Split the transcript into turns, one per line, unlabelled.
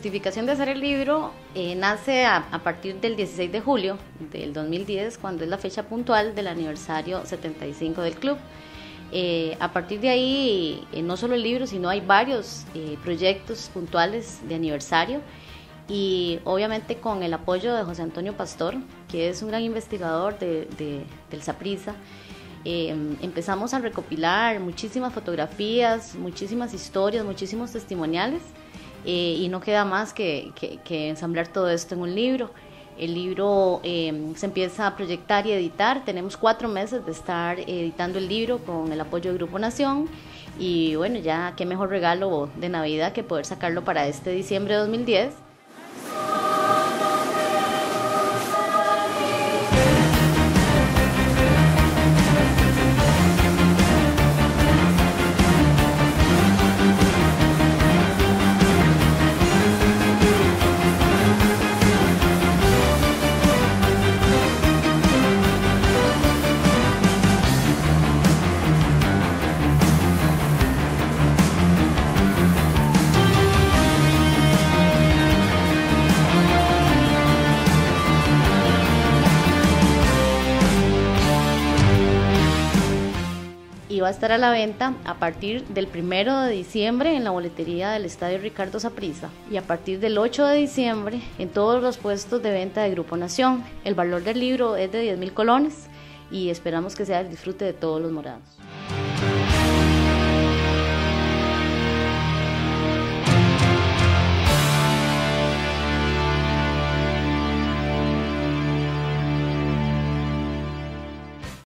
justificación de hacer el libro nace a partir del 16 de julio del 2010, cuando es la fecha puntual del aniversario 75 del club. A partir de ahí, no solo el libro, sino hay varios proyectos puntuales de aniversario, y obviamente con el apoyo de José Antonio Pastor, que es un gran investigador del Saprissa. Empezamos a recopilar muchísimas fotografías, muchísimas historias, muchísimos testimoniales, y no queda más que ensamblar todo esto en un libro. El libro se empieza a proyectar y editar. Tenemos 4 meses de estar editando el libro con el apoyo de Grupo Nación, y bueno, ya qué mejor regalo de Navidad que poder sacarlo para este diciembre de 2010. Y va a estar a la venta a partir del 1 de diciembre en la boletería del Estadio Ricardo Saprissa, y a partir del 8 de diciembre en todos los puestos de venta de Grupo Nación. El valor del libro es de 10.000 colones y esperamos que sea el disfrute de todos los morados.